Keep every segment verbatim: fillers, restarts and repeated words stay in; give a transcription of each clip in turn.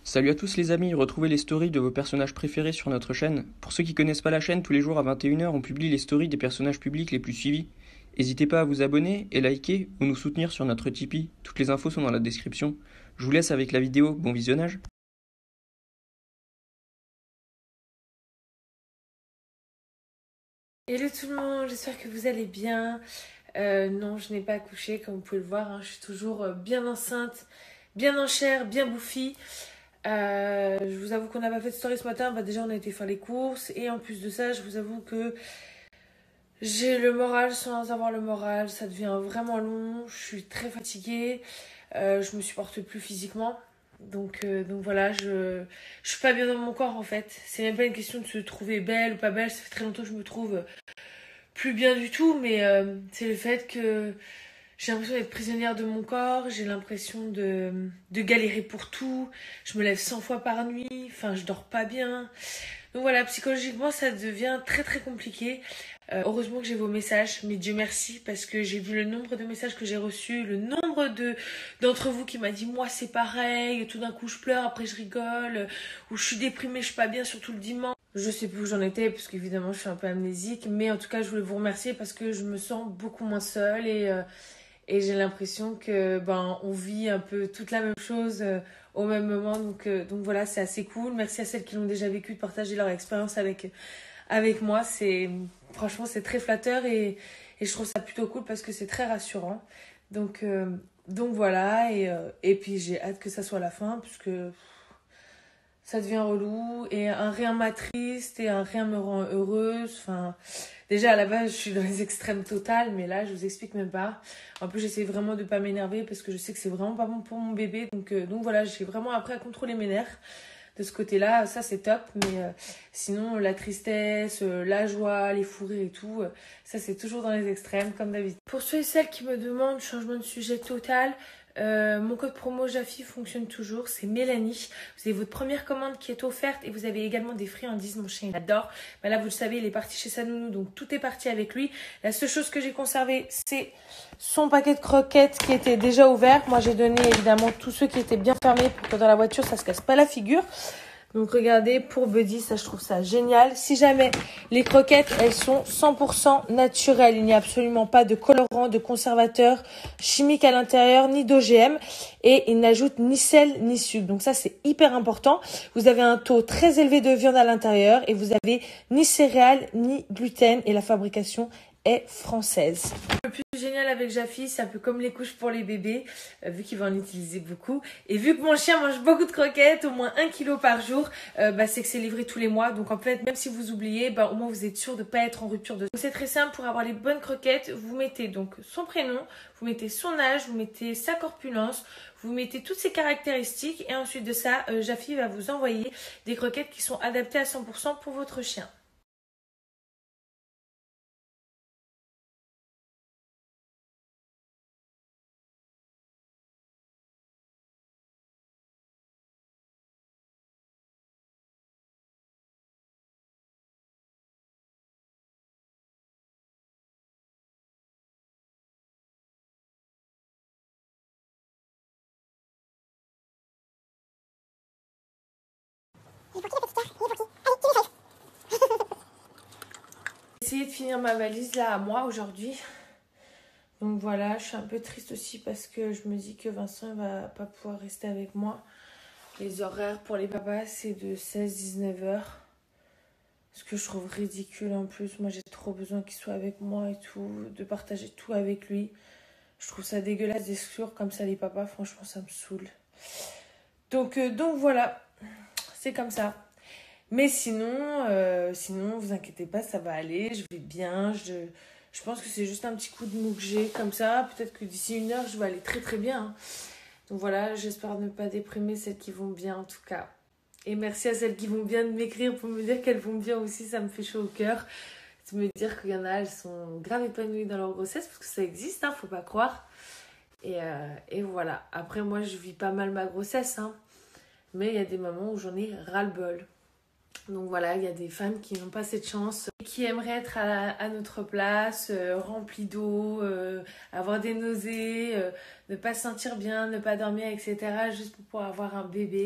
Salut à tous les amis, retrouvez les stories de vos personnages préférés sur notre chaîne. Pour ceux qui connaissent pas la chaîne, tous les jours à vingt et une heures, on publie les stories des personnages publics les plus suivis. N'hésitez pas à vous abonner et liker ou nous soutenir sur notre Tipeee. Toutes les infos sont dans la description. Je vous laisse avec la vidéo, bon visionnage. Hello tout le monde, j'espère que vous allez bien. Euh, non, je n'ai pas accouché comme vous pouvez le voir, hein. Je suis toujours euh, bien enceinte, bien en chair, bien bouffie. Euh, je vous avoue qu'on n'a pas fait de story ce matin, bah, déjà on a été faire les courses et en plus de ça, je vous avoue que j'ai le moral sans avoir le moral, ça devient vraiment long, je suis très fatiguée, euh, je me supporte plus physiquement. Donc, euh, donc voilà, je, je suis pas bien dans mon corps en fait. C'est même pas une question de se trouver belle ou pas belle, ça fait très longtemps que je me trouve plus bien du tout, mais euh, c'est le fait que j'ai l'impression d'être prisonnière de mon corps, j'ai l'impression de, de galérer pour tout, je me lève cent fois par nuit, enfin je dors pas bien. Donc voilà, psychologiquement ça devient très très compliqué. Euh, heureusement que j'ai vos messages, mais Dieu merci, parce que j'ai vu le nombre de messages que j'ai reçus, le nombre de d'entre vous qui m'a dit moi c'est pareil, tout d'un coup je pleure, après je rigole, ou je suis déprimée, je suis pas bien, surtout le dimanche. Je sais plus où j'en étais, parce qu'évidemment je suis un peu amnésique, mais en tout cas je voulais vous remercier parce que je me sens beaucoup moins seule et, euh, et j'ai l'impression que ben on vit un peu toute la même chose euh, au même moment, donc, euh, donc voilà, c'est assez cool. Merci à celles qui l'ont déjà vécu de partager leur expérience avec avec moi, c'est franchement c'est très flatteur et, et je trouve ça plutôt cool parce que c'est très rassurant. Donc, euh, donc voilà, et, euh, et puis j'ai hâte que ça soit la fin puisque ça devient relou et un rien m'attriste et un rien me rend heureuse. Enfin, déjà à la base je suis dans les extrêmes totales, mais là je vous explique même pas. En plus j'essaie vraiment de pas m'énerver parce que je sais que c'est vraiment pas bon pour mon bébé. Donc, euh, donc voilà, j'ai vraiment appris à contrôler mes nerfs. De ce côté-là, ça c'est top, mais euh, sinon la tristesse, euh, la joie, les fous rires et tout, euh, ça c'est toujours dans les extrêmes comme d'habitude. Pour ceux et celles qui me demandent changement de sujet total, euh, mon code promo Jafi fonctionne toujours, c'est Mélanie. Vous avez votre première commande qui est offerte et vous avez également des friandises, mon chien il adore. Ben là vous le savez, il est parti chez sa nounou, donc tout est parti avec lui. La seule chose que j'ai conservée, c'est son paquet de croquettes qui était déjà ouvert. Moi j'ai donné évidemment tous ceux qui étaient bien fermés pour que dans la voiture ça se casse pas la figure. Donc regardez, pour Buddy, ça je trouve ça génial. Si jamais les croquettes, elles sont cent pour cent naturelles. Il n'y a absolument pas de colorant, de conservateur chimique à l'intérieur, ni d'O G M. Et ils n'ajoutent ni sel, ni sucre. Donc ça, c'est hyper important. Vous avez un taux très élevé de viande à l'intérieur. Et vous avez ni céréales, ni gluten. Et la fabrication est française. Le plus génial avec Jafi, c'est un peu comme les couches pour les bébés, euh, vu qu'il va en utiliser beaucoup. Et vu que mon chien mange beaucoup de croquettes, au moins un kilo par jour, euh, bah, c'est que c'est livré tous les mois. Donc en fait, même si vous oubliez, bah, au moins vous êtes sûr de ne pas être en rupture de... Donc c'est très simple, pour avoir les bonnes croquettes, vous mettez donc son prénom, vous mettez son âge, vous mettez sa corpulence, vous mettez toutes ses caractéristiques et ensuite de ça, euh, Jafi va vous envoyer des croquettes qui sont adaptées à cent pour cent pour votre chien. J'ai essayé de finir ma valise là à moi aujourd'hui. Donc voilà, je suis un peu triste aussi parce que je me dis que Vincent ne va pas pouvoir rester avec moi. Les horaires pour les papas, c'est de seize à dix-neuf heures. Ce que je trouve ridicule en plus. Moi, j'ai trop besoin qu'il soit avec moi et tout, de partager tout avec lui. Je trouve ça dégueulasse d'exclure comme ça les papas. Franchement, ça me saoule. Donc, euh, donc voilà, c'est comme ça. Mais sinon, euh, sinon, vous inquiétez pas, ça va aller. Je vais bien. Je, je pense que c'est juste un petit coup de mou que j'ai comme ça. Peut-être que d'ici une heure, je vais aller très très bien, hein. Donc voilà, j'espère ne pas déprimer celles qui vont bien en tout cas. Et merci à celles qui vont bien de m'écrire pour me dire qu'elles vont bien aussi, ça me fait chaud au cœur. De me dire qu'il y en a, elles sont grave épanouies dans leur grossesse, parce que ça existe, hein, faut pas croire. Et, euh, et voilà, après moi je vis pas mal ma grossesse, hein, mais il y a des moments où j'en ai ras-le-bol. Donc voilà, il y a des femmes qui n'ont pas cette chance, qui aimeraient être à, à notre place, euh, remplies d'eau, euh, avoir des nausées, euh, ne pas se sentir bien, ne pas dormir, et cetera. Juste pour pouvoir avoir un bébé.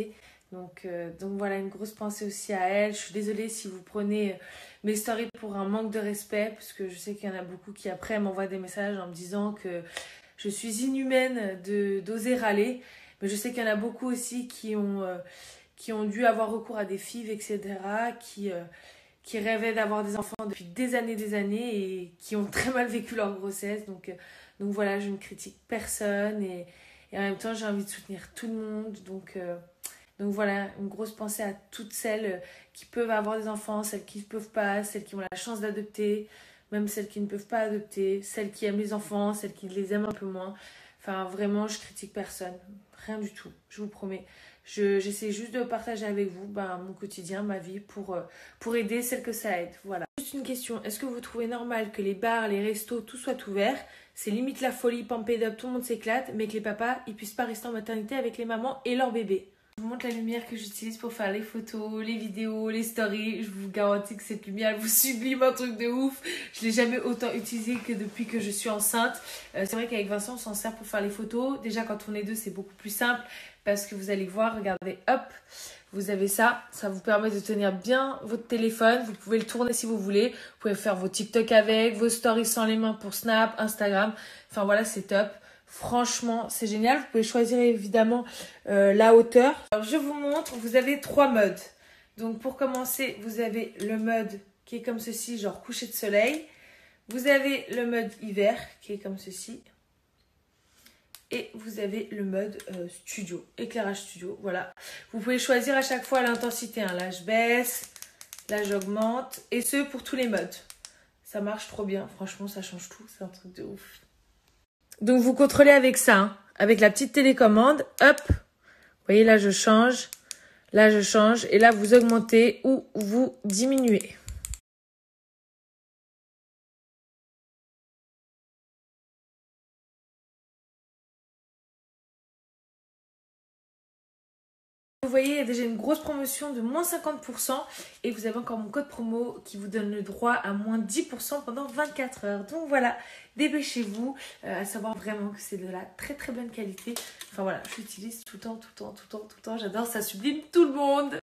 Donc, euh, donc voilà, une grosse pensée aussi à elle. Je suis désolée si vous prenez mes stories pour un manque de respect, parce que je sais qu'il y en a beaucoup qui après m'envoient des messages en me disant que je suis inhumaine de d'oser râler. Mais je sais qu'il y en a beaucoup aussi qui ont, euh, qui ont dû avoir recours à des F I V, et cetera, qui, euh, qui rêvaient d'avoir des enfants depuis des années des années et qui ont très mal vécu leur grossesse. Donc, euh, donc voilà, je ne critique personne et, et en même temps, j'ai envie de soutenir tout le monde. Donc... Euh, Donc voilà, une grosse pensée à toutes celles qui peuvent avoir des enfants, celles qui ne peuvent pas, celles qui ont la chance d'adopter, même celles qui ne peuvent pas adopter, celles qui aiment les enfants, celles qui les aiment un peu moins. Enfin, vraiment, je critique personne. Rien du tout, je vous promets. Je, j'essaie juste de partager avec vous ben, mon quotidien, ma vie, pour, euh, pour aider celles que ça aide. Voilà. Juste une question, est-ce que vous trouvez normal que les bars, les restos, tout soit ouvert? C'est limite la folie, pump it up, tout le monde s'éclate, mais que les papas, ils puissent pas rester en maternité avec les mamans et leurs bébés. Je vous montre la lumière que j'utilise pour faire les photos, les vidéos, les stories. Je vous garantis que cette lumière elle vous sublime un truc de ouf. Je l'ai jamais autant utilisée que depuis que je suis enceinte. Euh, c'est vrai qu'avec Vincent, on s'en sert pour faire les photos. Déjà, quand on est deux, c'est beaucoup plus simple parce que vous allez voir, regardez, hop, vous avez ça. Ça vous permet de tenir bien votre téléphone. Vous pouvez le tourner si vous voulez. Vous pouvez faire vos TikTok avec, vos stories sans les mains pour Snap, Instagram. Enfin voilà, c'est top. Franchement, c'est génial. Vous pouvez choisir évidemment euh, la hauteur. Alors, je vous montre, vous avez trois modes. Donc, pour commencer, vous avez le mode qui est comme ceci, genre coucher de soleil. Vous avez le mode hiver qui est comme ceci. Et vous avez le mode euh, studio, éclairage studio. Voilà. Vous pouvez choisir à chaque fois l'intensité. Hein. Là, je baisse, là, j'augmente. Et ce, pour tous les modes. Ça marche trop bien. Franchement, ça change tout. C'est un truc de ouf. Donc, vous contrôlez avec ça, hein, avec la petite télécommande. Hop, vous voyez, là, je change. Là, je change. Et là, vous augmentez ou vous diminuez. Vous voyez, il y a déjà une grosse promotion de moins cinquante pour cent et vous avez encore mon code promo qui vous donne le droit à moins dix pour cent pendant vingt-quatre heures. Donc voilà, dépêchez-vous, euh, à savoir vraiment que c'est de la très très bonne qualité. Enfin voilà, je l'utilise tout le temps, tout le temps, tout le temps, tout le temps. J'adore, ça sublime tout le monde.